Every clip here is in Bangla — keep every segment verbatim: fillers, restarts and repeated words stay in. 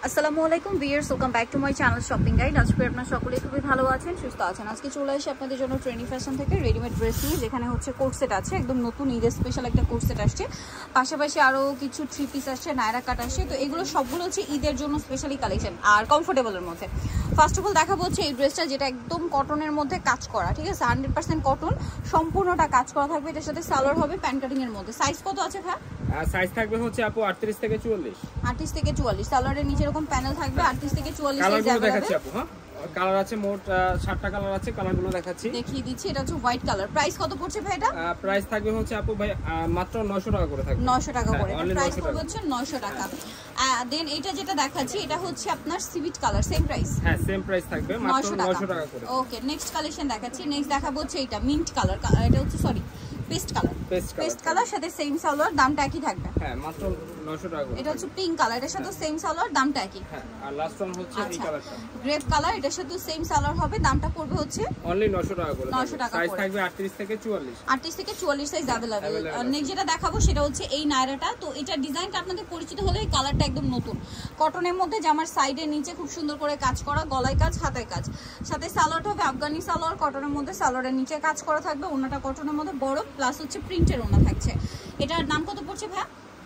আসসালামু আলাইকুম viewers, welcome back to my channel shopping guide. আজকে আপনারা সকলেই খুবই ভালো আছেন, সুস্থ আছেন। আজকে চলে আসি আপনাদের জন্য ট্রেন্ডি ফ্যাশন থেকে রেডিমেড ড্রেস নিয়ে, যেখানে হচ্ছে কোট সেট আছে, একদম নতুন ঈদের স্পেশাল একটা কোট সেট আসছে। পাশাপাশি আরও কিছু থ্রি পিস আসছে, নায়রা কাট আসছে। তো এগুলো সবগুলো হচ্ছে ঈদের জন্য স্পেশালি কালেকশন আর কমফোর্টেবলের মধ্যে। ফার্স্ট অফ অল দেখাবো হচ্ছে এই ড্রেসটা, যেটা একদম কটনের মধ্যে কাজ করা, ঠিক আছে, হান্ড্রেড পার্সেন্ট কটন, সম্পূর্ণটা কাজ করা থাকবে। এটার সাথে সালোয়ার হবে প্যান্ট কাটিং এর মধ্যে। সাইজ কত আছে ভাই? সাইজ থাকবে হচ্ছে আপু আটত্রিশ থেকে চুয়াল্লিশ। আটত্রিশ থেকে চুয়াল্লিশ। সালোয়ারের নিচে এরকম প্যানেল থাকবে। আটত্রিশ থেকে চুয়াল্লিশ সাইজ কালারগুলো দেখাচ্ছি আপু। হ্যাঁ, কালার আছে মোট সাতটা কালার আছে, কালারগুলো দেখাচ্ছি, দেখিয়ে দিচ্ছি। এটা হচ্ছে হোয়াইট কালার। প্রাইস কত পড়ছে ভাই এটা? প্রাইস থাকবে হচ্ছে আপু ভাই মাত্র নয়শো টাকা করে থাকবে। নয়শো টাকা করে প্রাইস পড়বে হচ্ছে নয়শো টাকা। দেন এটা যেটা দেখাচ্ছি এটা হচ্ছে আপনার সিভিট কালার, সেম প্রাইস। হ্যাঁ, সেম প্রাইস থাকবে মাত্র নয়শো টাকা করে। ওকে, নেক্সট কালেকশন দেখাচ্ছি। নেক্সট দেখাবো হচ্ছে এটা মিন্ট কালার। এটা হচ্ছে sorry paste colour. Paste colour সাথে সেম সালোয়ার, দামটা একই থাকবে। হ্যাঁ, মাত্র নয়শো টাকা করে। এটা হচ্ছে পিঙ্ক কালার, এটার সাথে সেম সালোয়ার, দামটা একই। হ্যাঁ, আর লাস্ট ওয়ান হচ্ছে এই কালারটা গ্রেপ কালার, এটার সাথে সেম সালোয়ার হবে, দামটা পড়বে হচ্ছে অনলি নয়শো টাকা করে। নয়শো টাকা সাইজ থাকবে আটত্রিশ থেকে চুয়াল্লিশ। আটত্রিশ থেকে চুয়াল্লিশ সাইজ अवेलेबल। নেক্সট যেটা দেখাবো সেটা হচ্ছে এই নায়রাটা। তো এটা ডিজাইনটা আপনাদের পরিচিত হলে, এই কালারটা একদম নতুন, কটনের মধ্যে, জামার সাইডের নিচে খুব সুন্দর করে কাজ করা, গলায় কাজ, হাতায় কাজ, সাথে সালোয়ারটা হবে আফগানি সালোয়ার, কটনের মধ্যে, সালোয়ারের নিচে কাজ করা থাকবে, ওনাটা কটনের মধ্যে বড়, প্লাস হচ্ছে প্রিন্টের ওনা থাকছে। এটার দাম কত পড়ছে ভাই?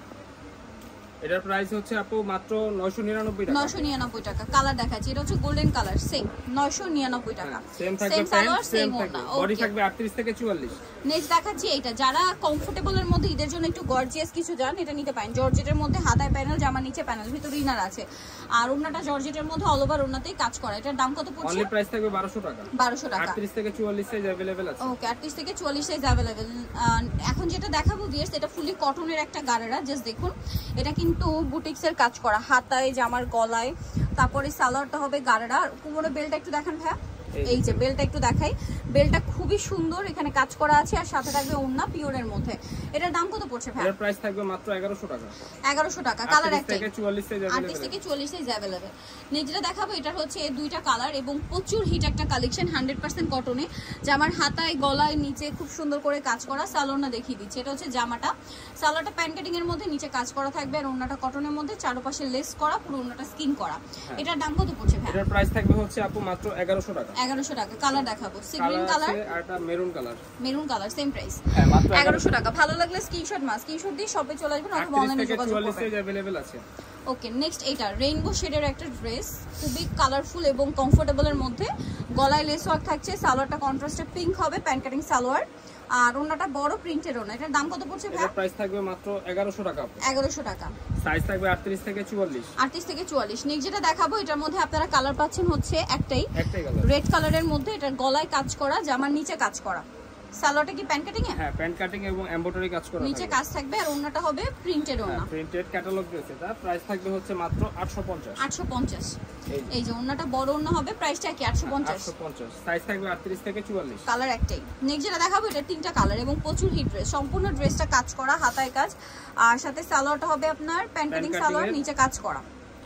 এটার প্রাইস হচ্ছে আপু মাত্র নয়শো নিরানব্বই টাকা। নয়শো নিরানব্বই টাকা। কালার দেখাচ্ছি, এটা হচ্ছে গোল্ডেন কালার, সেম নয়শো নিরানব্বই টাকা। সেম থাকবে প্যান্ট, সেম থাকবে বডি থাকবে আটত্রিশ থেকে চুয়াল্লিশ। নেক্সট দেখাচ্ছি এইটা, যারা কমফোর্টেবলের মধ্যে ঈদের জন্য একটু গর্জিয়াস কিছু যান, এটা নিতে পারেন। জর্জেটের মধ্যে হাতায় প্যানেল, জামা নিচে প্যানেল, ভিতরে ইনার আছে, আর ওন্নাটা জর্জেটের মধ্যে অল ওভার ওন্নাতেই কাজ করা। এটার দাম কত পড়ছে? অনলি প্রাইস থাকবে বারোশো টাকা। বারোশো টাকা। আটত্রিশ থেকে চুয়াল্লিশ সাইজ अवेलेबल আছে। ওকে, আটত্রিশ থেকে চুয়াল্লিশ সাইজ अवेलेबल। এখন যেটা দেখাবো ভিউয়ার্স, এটা ফুলি কটনের একটা গারারা, জাস্ট দেখুন, এটা কিন্তু বুটিক্সের কাজ করা, হাতায়, জামার গলায়, তারপরে সালোয়ারটা হবে গারারা। কোমরে বেলটা একটু দেখেন ভাই, এই যে বেলটা একটু দেখাই, বেলটা খুবই সুন্দর, এখানে কাজ করা আছে, আর সাথে থাকবে ওন্না পিওরের মধ্যে। এটার দাম কত পড়ছে ভাই? এর প্রাইস থাকবে মাত্র এগারোশো টাকা। এগারোশো টাকা। কালার একটাই, আটত্রিশ থেকে চুয়াল্লিশ সাইজ अवेलेबल। আটত্রিশ থেকে চুয়াল্লিশ সাইজ अवेलेबल। নেক্সট যেটা দেখাবো এটা হচ্ছে এই দুইটা কালার এবং প্রচুর হিট একটা কালেকশন, হান্ড্রেড পার্সেন্ট কটনে, জামার হাতায়, গলায়, নিচে খুব সুন্দর করে কাজ করা। সালোয়ারটা দেখিয়ে দিচ্ছি, এটা হচ্ছে জামাটা, সালোয়ারটা প্যান্ট কাটিং এর মধ্যে, নিচে কাজ করা থাকবে, আর ওন্নাটা কটনের মধ্যে, চারপাশে লেস করা, পুরো ওন্নাটা স্কিন করা। এটার দাম কত পড়ছে ভাই? এটার প্রাইস থাকবে হচ্ছে আপু মাত্র এগারোশো টাকা। এগারোশো টাকা। কালার দেখাবো, সি গ্রিন কালার আর এটা maroon colour. Maroon colour, same price. হ্যাঁ, মাত্র এগারোশো টাকা। ভালো লাগলে স্ক্রিনশট মাস স্ক্রিনশট দিয়ে শপে চলে আসবেন অথবা অনলাইনে যোগাযোগ করবেন। চুয়াল্লিশ সাইজ अवेलेबल আছে। ওকে, নেক্সট এইটা রেইনবো শেডের একটা ড্রেস, খুবই কালারফুল এবং কমফোর্টেবলের মধ্যে, গলায় লেস ওয়ার্ক থাকছে, সালোয়ারটা কন্ট্রাস্টে পিঙ্ক হবে, প্যান্ট কাটিং সালোয়ার, আর ওন্নাটা বড় প্রিন্টের ওন্না। এটার দাম কত পড়ছে ভাই? এর প্রাইস থাকবে মাত্র এগারোশো টাকা। এগারোশো টাকা। সাইজ থাকবে আটত্রিশ থেকে চুয়াল্লিশ। আটত্রিশ থেকে চুয়াল্লিশ। নেক্সট যেটা দেখাবো এটার মধ্যে আপনারা কালার পাচ্ছেন হচ্ছে একটাই, একটাই কালার, রেড কালারের মধ্যে। এটার গলায় কাজ করা, জামার নিচে কাজ করা, সালোয়ারটা কি প্যান্ট কাটিং এ? হ্যাঁ, প্যান্ট কাটিং এবং এমব্রয়ডারি কাজ করা, নিচে কাজ থাকবে, আর ওন্নাটা হবে প্রিন্টেড ওন্না। Printed catalogue dress. এটা প্রাইস থাকবে হচ্ছে মাত্র আটশো পঞ্চাশ। আটশো পঞ্চাশ। এই যে ওন্নাটা বড় ওন্না হবে, প্রাইসটা কি আটশো পঞ্চাশ? আটশো পঞ্চাশ। সাইজ থাকবে আটত্রিশ থেকে চুয়াল্লিশ। কালার একটাই। নেক্সট যেটা দেখাবো এটা তিনটা কালার এবং প্রচুর হিট ড্রেস, সম্পূর্ণ ড্রেসটা কাজ করা, হাতায় কাজ, আর সাথে সালোয়ারটা হবে আপনার প্যান্ট কাটিং সালোয়ার, নিচে কাজ করা,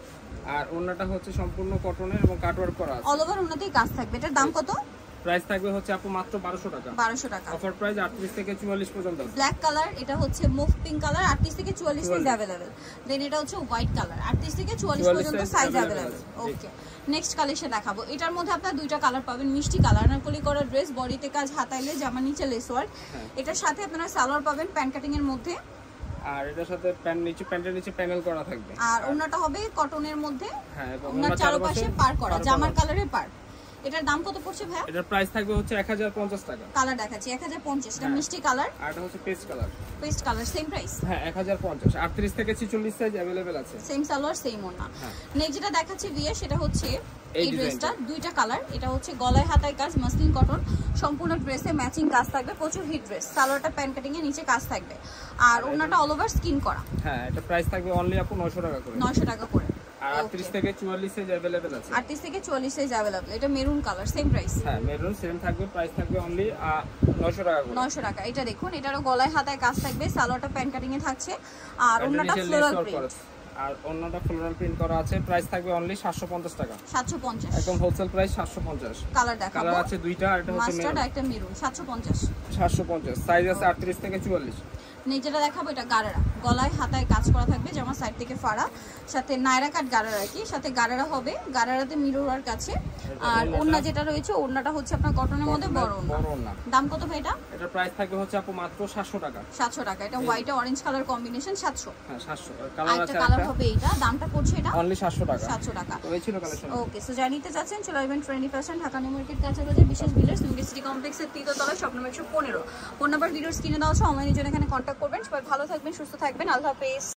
আর ওন্নাটা হচ্ছে সম্পূর্ণ কটনের এবং কাটওয়ার্ক করা আছে, অল ওভার ওন্নাতেই কাজ থাকবে। এটার দাম কত? প্রাইস থাকবে হচ্ছে আপু মাত্র বারোশো টাকা। বারোশো টাকা। অফার প্রাইস আটত্রিশ থেকে চুয়াল্লিশ পর্যন্ত। ব্ল্যাক কালার, এটা হচ্ছে মুভ পিঙ্ক কালার, আটত্রিশ থেকে চুয়াল্লিশ সাইজ अवेलेबल। দেন এটা হচ্ছে হোয়াইট কালার, আটত্রিশ থেকে চুয়াল্লিশ পর্যন্ত size available. Okay, next collection দেখাবো। এটার মধ্যে আপনারা দুইটা কালার পাবেন, মিষ্টি কালার, আনারকলি করা ড্রেস, বডিতে কাজ, হাতাইলে, জামা নিচে লেস ওয়ার্ক। এটার সাথে আপনারা সালোয়ার পাবেন প্যান্ট কাটিং এর মধ্যে, আর এটার সাথে প্যান্ট নিচে, প্যান্টের নিচে প্যানেল করা থাকবে, আর ওন্নাটা হবে কটনের মধ্যে। হ্যাঁ, এবং ওন্নার চারপাশে পার করা, জামার কালারের পার। এটার দাম কত পড়ছে ভাই? এটার প্রাইস থাকবে হচ্ছে এক হাজার পঞ্চাশ টাকা। কালার দেখাচ্ছি এক হাজার পঞ্চাশ। এটা মিষ্টি কালার, আর এটা হচ্ছে paste colour. Paste colour, same price. হ্যাঁ, এক হাজার পঞ্চাশ। আটত্রিশ থেকে ছেচল্লিশ সাইজ अवेलेबल আছে, সেম সালোয়ার সেম ওন্না। নেক্সট যেটা দেখাচ্ছি ভিয়া, সেটা হচ্ছে এই ড্রেসটা, দুইটা কালার। এটা হচ্ছে গলায় হাতায় কাজ, মাসলিন কটন, সম্পূর্ণ ড্রেসে ম্যাচিং কাজ থাকবে, প্রচুর হিট ড্রেস। সালোয়ারটা প্যান্ট কাটিং এর নিচে কাজ থাকবে, আর ওন্নাটা অল ওভার স্কিন করা। হ্যাঁ, এটা প্রাইস থাকবে অনলি আপু নয়শো টাকা করে। নয়শো টাকা করে। আর আটত্রিশ থেকে চুয়াল্লিশ সাইজ अवेलेबल আছে। আটত্রিশ থেকে চুয়াল্লিশ সাইজ अवेलेबल। এটা মেরুন কালার, সেম প্রাইস। হ্যাঁ, মেরুন সেম থাকবে, প্রাইস থাকবে অনলি নয়শো টাকা করে। নয়শো টাকা। এটা দেখুন, এটারও গলায় হাতায় কাজ থাকবে, সালোয়ারটা প্যান্ট কাটিং এ থাকছে, আর ওন্নাটা ফ্লোরাল প্রিন্ট, আর অন্যটা ফ্লোরাল প্রিন্ট করা আছে, প্রাইস থাকবে অনলি সাতশো পঞ্চাশ টাকা। সাতশো পঞ্চাশ একদম হোলসেল প্রাইস সাতশো পঞ্চাশ। কালার দেখাবো, কালার আছে দুইটা, আর এটা হচ্ছে মাস্টার্ড আর একটা মেরুন। সাতশো পঞ্চাশ। সাতশো পঞ্চাশ। সাইজ আছে আটত্রিশ থেকে চুয়াল্লিশ। নেই যেটা দেখাবো এটা গারারা, গলায় হাতায় কাজ করা থাকবে, জামা সাইড থেকে ফাড়া, সাথে নায়রা কাট গারারা আর কি, সাথে গারারা হবে, গারারাতে মিরর ওয়ার্ক আছে। আর ওড়না যেটা রয়েছে ওড়নাটা হচ্ছে আপনার কটনের মধ্যে বড় ওড়না। দাম কত ভাই এটা? এটা প্রাইস থাকবে হচ্ছে আপু মাত্র সাতশো টাকা। সাতশো টাকা। এটা হোয়াইট আর অরেঞ্জ কালার কম্বিনেশন সাতশো। হ্যাঁ সাতশো। কালার আছে একটা কালার হবে এটা, দামটা পড়ছে এটা অনলি সাতশো টাকা। সাতশো টাকা। তো এই ছিল কালেকশন। ওকে, সো জানিতে যাচ্ছেন চলে আসবেন trendy fashion, Dhaka new market কাছাকাছি বিশেষ বিল্ডার্স নিউ সিটি কমপ্লেক্সের তৃতীয় তলায়, শপ নম্বর একশো পনেরো। ফোন নাম্বার ভিডিওর স্ক্রিনে দেওয়া আছে, অনলাইনে জন্য এখানে কন্ট্যাক্ট করবেন। সবাই ভালো থাকবেন, সুস্থ থাকবেন, আল্লাহ হাফেজ।